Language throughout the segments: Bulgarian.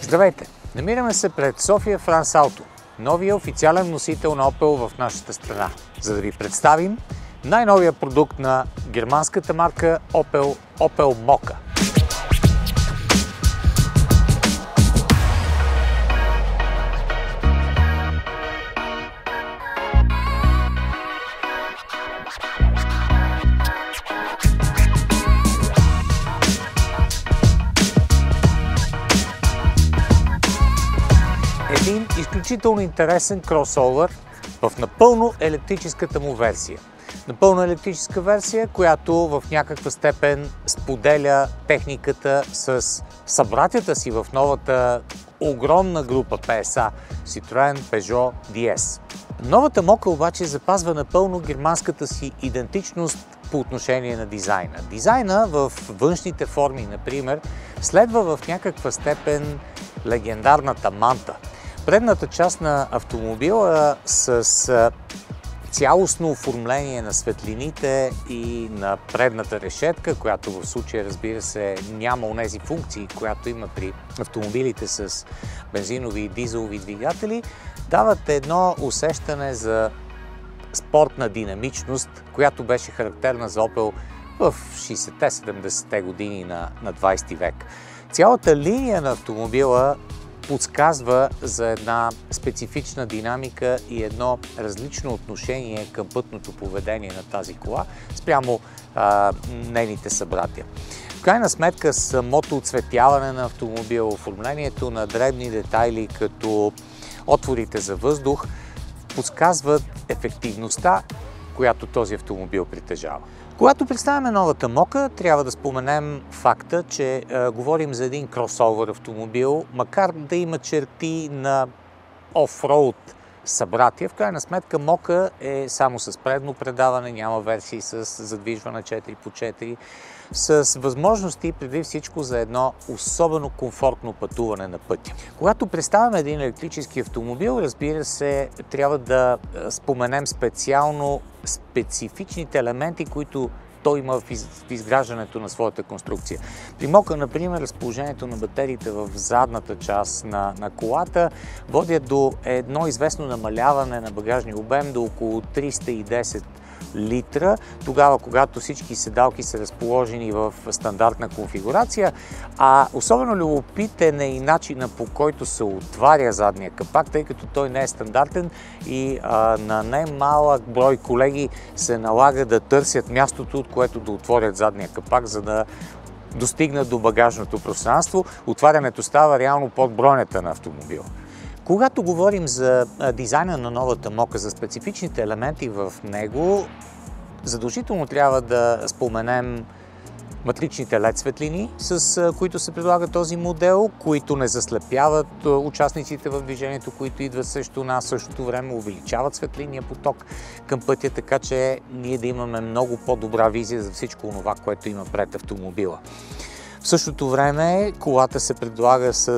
Здравейте! Намираме се пред София Франс Ауто, новия официален носител на Opel в нашата страна, за да ви представим най-новия продукт на германската марка Opel Mokka. Един изключително интересен кросовър в напълно електрическата му версия. Напълно електрическа версия, която в някаква степен споделя техниката с събратята си в новата огромна група PSA Citroën Peugeot DS. Новата Mokka обаче запазва напълно германската си идентичност по отношение на дизайна. Дизайна в външните форми, например, следва в някаква степен легендарната манта. Предната част на автомобила с цялостно оформление на светлините и на предната решетка, която в случая, разбира се, няма онези функции, която има при автомобилите с бензинови и дизелови двигатели, дават едно усещане за спортна динамичност, която беше характерна за Opel в 60-70-те години на 20 век. Цялата линия на автомобила подсказва за една специфична динамика и едно различно отношение към пътното поведение на тази кола спрямо нейните събратя. В крайна сметка самото оцветяване на автомобила, оформлението на дребни детайли като отворите за въздух подсказват ефективността, която този автомобил притежава. Когато представяме новата Mokka, трябва да споменем факта, че говорим за един кросовър автомобил, макар да има черти на офроуд събратия. В крайна сметка Mokka е само с предно предаване, няма версии с задвижване 4x4, с възможности преди всичко за едно особено комфортно пътуване на пътя. Когато представяме един електрически автомобил, разбира се, трябва да споменем специално специфичните елементи, които той има в изграждането на своята конструкция. При Mokka, например, разположението на батериите в задната част на колата водят до едно известно намаляване на багажния обем до около 310 литра, тогава когато всички седалки са разположени в стандартна конфигурация, а особено любопитен е и начина, по който се отваря задния капак, тъй като той не е стандартен и на немалък брой колеги се налага да търсят мястото, от което да отворят задния капак, за да достигнат до багажното пространство. Отварянето става реално под бронята на автомобила. Когато говорим за дизайна на новата Mokka, за специфичните елементи в него, задължително трябва да споменем матричните LED светлини, с които се предлага този модел, които не заслепяват участниците в движението, които идват срещу нас, в същото време увеличават светлинния поток към пътя, така че ние да имаме много по-добра визия за всичко това, което има пред автомобила. В същото време колата се предлага с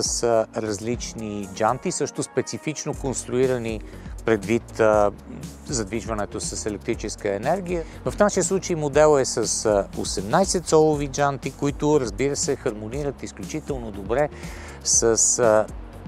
различни джанти, също специфично конструирани предвид задвижването с електрическа енергия. В нашия случай моделът е с 18-цолови джанти, които, разбира се, хармонират изключително добре с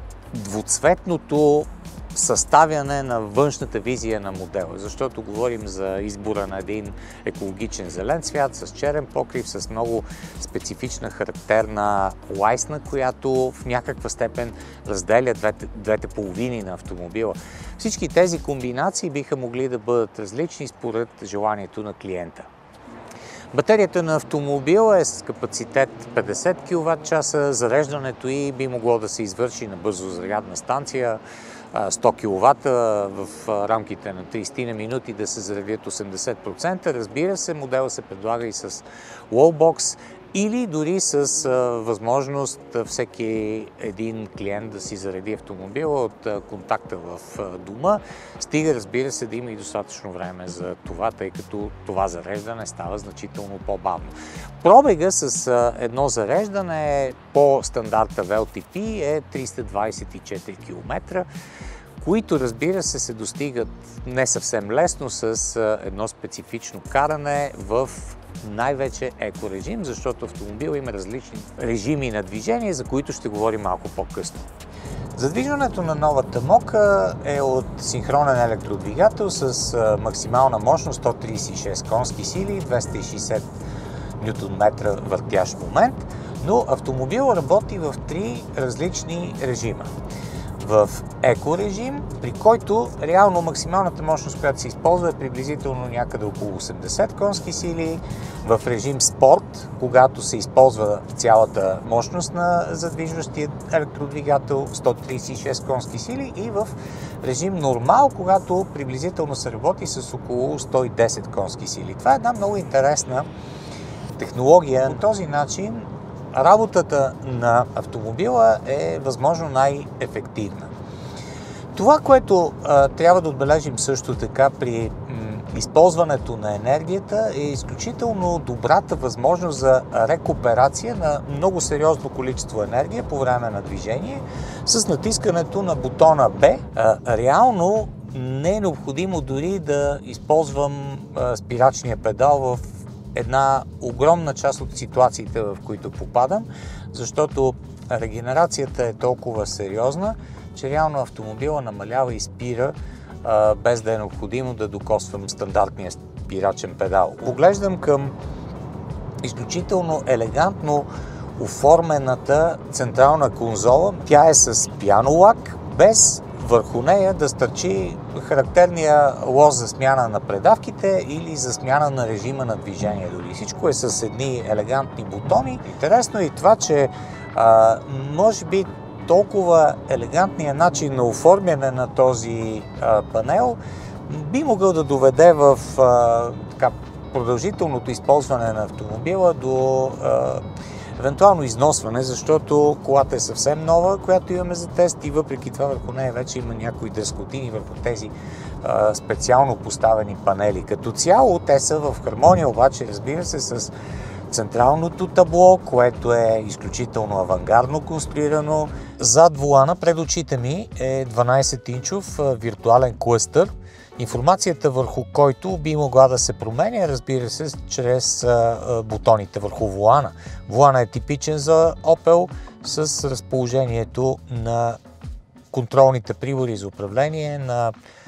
двуцветното съставяне на външната визия на модела, защото говорим за избора на един екологичен зелен цвят с черен покрив, с много специфична характерна лайсна, която в някаква степен разделя двете половини на автомобила. Всички тези комбинации биха могли да бъдат различни според желанието на клиента. Батерията на автомобила е с капацитет 50 кВт-часа, зареждането и би могло да се извърши на бързо зарядна станция, 100 кВт в рамките на 30 минути да се заредят 80%. Разбира се, модела се предлага и с Wallbox или дори с възможност всеки един клиент да си зареди автомобила от контакта в дома. Стига, разбира се, да има и достатъчно време за това, тъй като това зареждане става значително по-бавно. Пробега с едно зареждане по стандарта WLTP е 324 км, които, разбира се, достигат не съвсем лесно с едно специфично каране в най-вече екорежим, защото автомобил има различни режими на движение, за които ще говорим малко по-късно. Задвижването на новата Мока е от синхронен електродвигател с максимална мощност 136 конски сили, 260 Нм въртящ момент, но автомобил работи в 3 различни режима. В екорежим, при който реално максималната мощност, която се използва, е приблизително някъде около 80 конски сили. В режим спорт, когато се използва цялата мощност на задвижващия електродвигател, 136 конски сили, и в режим нормал, когато приблизително се работи с около 110 конски сили. Това е една много интересна технология. По този начин работата на автомобила е възможно най-ефективна. Това, което трябва да отбележим също така при използването на енергията, е изключително добрата възможност за рекуперация на много сериозно количество енергия по време на движение с натискането на бутона B. Реално не е необходимо дори да използвам спирачния педал в една огромна част от ситуациите, в които попадам, защото регенерацията е толкова сериозна, че реално автомобила намалява и спира, без да е необходимо да докосвам стандартния спирачен педал. Поглеждам към изключително елегантно оформената централна конзола. Тя е с пианолак, без върху нея да стърчи характерния лоз за смяна на предавките или за смяна на режима на движение. Дори всичко е с едни елегантни бутони. Интересно е и това, че може би толкова елегантният начин на оформяне на този панел би могъл да доведе в продължителното използване на автомобила до евентуално износване, защото колата е съвсем нова, която имаме за тест, и въпреки това върху нея вече има някои дръскотини върху тези специално поставени панели. Като цяло те са в хармония, обаче, разбира се, с централното табло, което е изключително авангардно конструирано. Зад волана пред очите ми е 12-инчов виртуален клъстър, информацията върху който би могла да се променя, разбира се, чрез бутоните върху волана. Волана е типичен за Opel с разположението на контролните прибори за управление на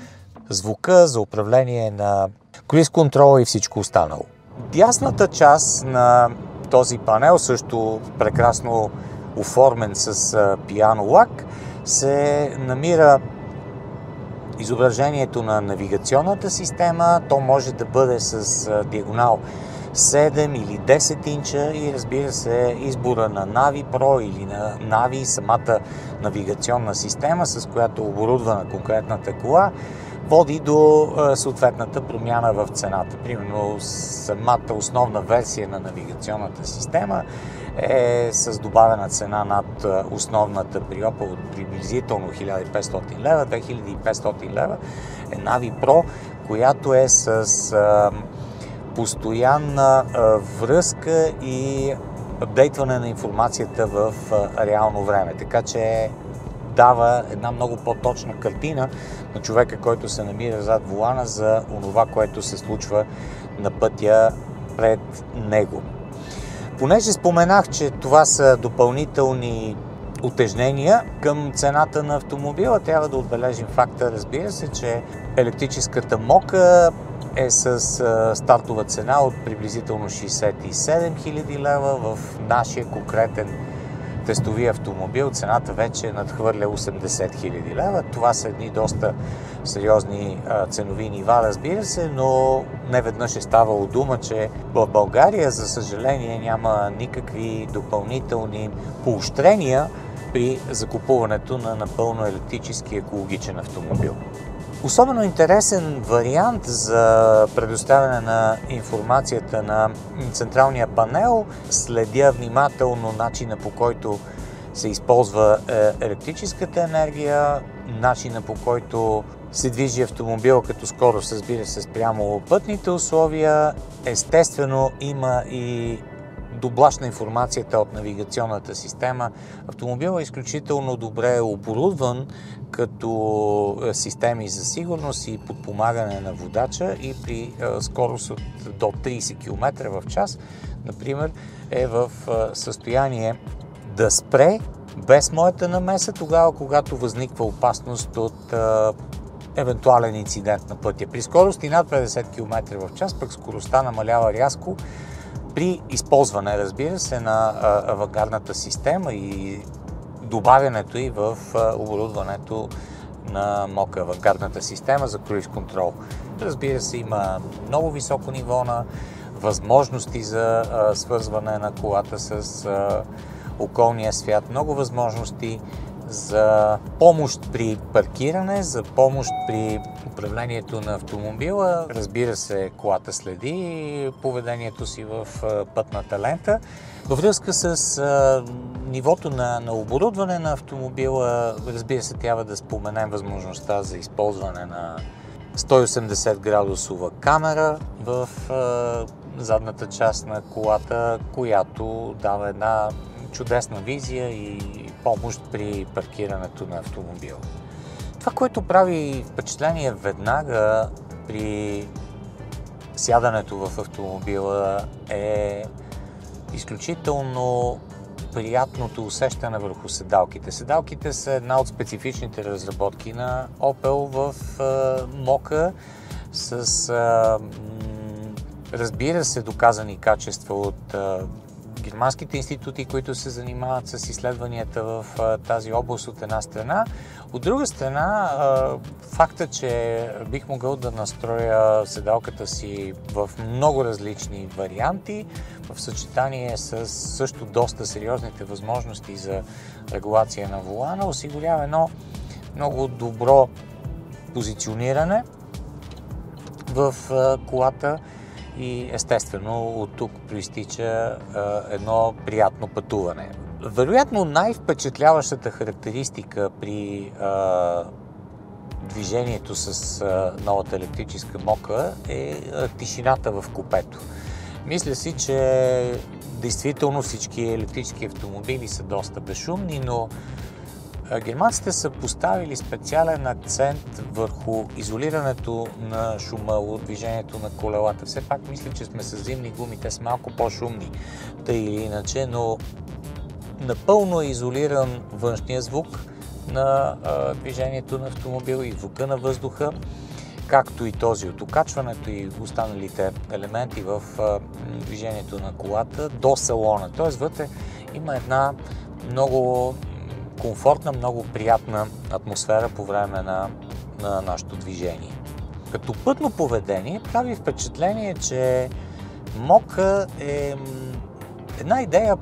звука, за управление на круиз контрола и всичко останало. Дясната част на този панел, също прекрасно оформен с пианолак, се намира изображението на навигационната система. То може да бъде с диагонал 7 или 10 инча и, разбира се, избора на Navi Pro или на Navi, самата навигационна система, с която е оборудвана конкретната кола, води до съответната промяна в цената. Примерно самата основна версия на навигационната система е с добавена цена над основната при Opel от приблизително 1500 лева, 2500 лева е Navi Pro, която е с постоянна връзка и апдейтване на информацията в реално време. Така че дава една много по-точна картина на човека, който се намира зад волана, за онова, което се случва на пътя пред него. Понеже споменах, че това са допълнителни утежнения към цената на автомобила, трябва да отбележим факта, разбира се, че електрическата Мока е с стартова цена от приблизително 67 000 лева. В нашия конкретен тестови автомобил цената вече надхвърля 80 000 лева. Това са едни доста сериозни ценови нива, разбира се, но не веднъж е ставало дума, че в България, за съжаление, няма никакви допълнителни поощрения при закупуването на напълно електрически екологичен автомобил. Особено интересен вариант за предоставяне на информацията на централния панел. Следя внимателно начина, по който се използва електрическата енергия, начина, по който се движи автомобил като скорост, разбира се, спрямо пътните условия. Естествено, има и доблаща информацията от навигационната система. Автомобилът е изключително добре оборудван като системи за сигурност и подпомагане на водача и при скорост от до 30 км в час, например, е в състояние да спре без моята намеса тогава, когато възниква опасност от евентуален инцидент на пътя. При скорости над 50 км в час пък скоростта намалява рязко при използване, разбира се, на авангардната система и добавянето й в оборудването на МОК, авангардната система за круиз контрол. Разбира се, има много високо ниво на възможности за свързване на колата с околния свят, много възможности за помощ при паркиране, за помощ при управлението на автомобила. Разбира се, колата следи поведението си в пътната лента. Във връзка с нивото на оборудване на автомобила, разбира се, трябва да споменем възможността за използване на 180 градусова камера в задната част на колата, която дава една чудесна визия и помощ при паркирането на автомобила. Това, което прави впечатление веднага при сядането в автомобила, е изключително приятното усещане върху седалките. Седалките са една от специфичните разработки на Opel в МОК-а с, разбира се, доказани качества от германските институти, които се занимават с изследванията в тази област от една страна. От друга страна, факта, че бих могъл да настроя седалката си в много различни варианти, в съчетание с също доста сериозните възможности за регулация на волана, осигурява едно много добро позициониране в колата и естествено от тук проистича едно приятно пътуване. Вероятно най-впечатляващата характеристика при движението с новата електрическа МОК-а е тишината в купето. Мисля си, че действително всички електрически автомобили са доста безшумни, но германците са поставили специален акцент върху изолирането на шума от движението на колелата. Все пак мисля, че сме с зимни гуми, те са малко по-шумни, тъй или иначе, но напълно е изолиран външния звук на движението на автомобил и звука на въздуха, както и този от окачването и останалите елементи в движението на колата до салона. Тоест вътре има една много комфортна, много приятна атмосфера по време на нашето движение. Като пътно поведение прави впечатление, че МОК-а е една идея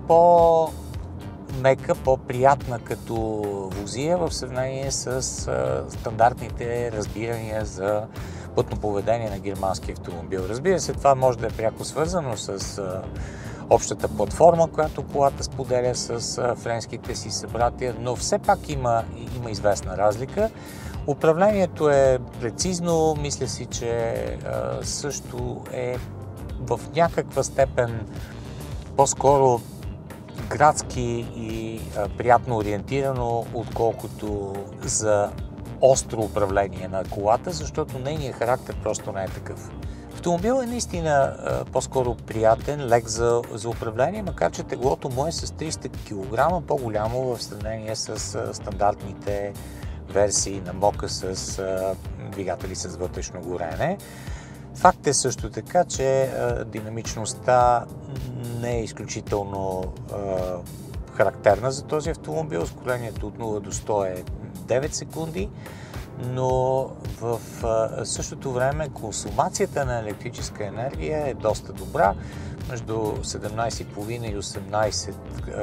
по-мека, по-приятна като возия в сравнение с стандартните разбирания за пътно поведение на германски автомобил. Разбира се, това може да е пряко свързано с общата платформа, която колата споделя с френските си събратия, но все пак има известна разлика. Управлението е прецизно, мисля си, че също е в някаква степен по-скоро градски и приятно ориентирано, отколкото за остро управление на колата, защото нейният характер просто не е такъв. Автомобилът е наистина по-скоро приятен, лек за управление, макар че теглото му е с 300 кг по-голямо в сравнение с стандартните версии на МОК-а с двигатели с вътрешно горене. Факт е също така, че динамичността не е изключително характерна за този автомобил. Ускорението от 0 до 100 е 9 секунди, но в същото време консумацията на електрическа енергия е доста добра, между 17,5 и 18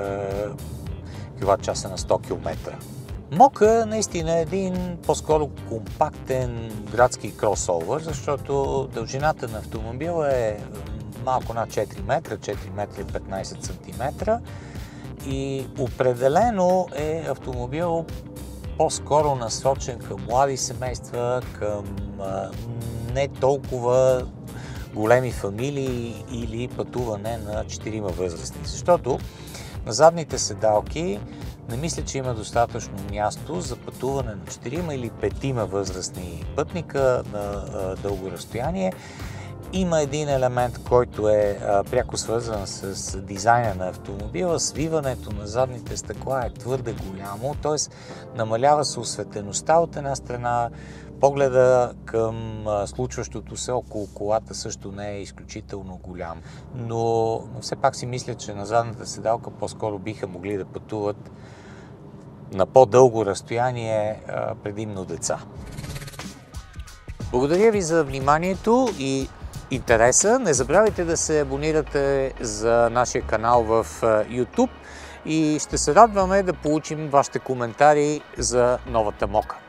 кВт-часа на 100 км. МОК-а наистина е един по-скоро компактен градски кросовър, защото дължината на автомобила е малко над 4 метра, 4 метра и 15 см и определено е автомобил по-скоро насочен към млади семейства, към не толкова големи фамилии или пътуване на 4 възрастни. Защото на задните седалки не мисля, че има достатъчно място за пътуване на 4 или 5 възрастни пътника на дълго разстояние. Има един елемент, който е пряко свързан с дизайна на автомобила. Свиването на задните стъкла е твърде голямо, т.е. намалява се осветеността от една страна, погледа към случващото се около колата също не е изключително голям. Но все пак си мисля, че на задната седалка по-скоро биха могли да пътуват на по-дълго разстояние предимно деца. Благодаря ви за вниманието и интереса. Не забравяйте да се абонирате за нашия канал в YouTube и ще се радваме да получим вашите коментари за новата Мока.